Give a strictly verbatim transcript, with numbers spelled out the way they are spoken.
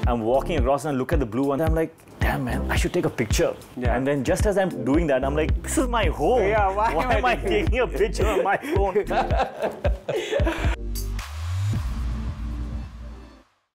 I'm walking across and I look at the blue one. I'm like, damn man, I should take a picture. Yeah. And then just as I'm doing that, I'm like, this is my home. Yeah, why, why am I taking a picture on my phone?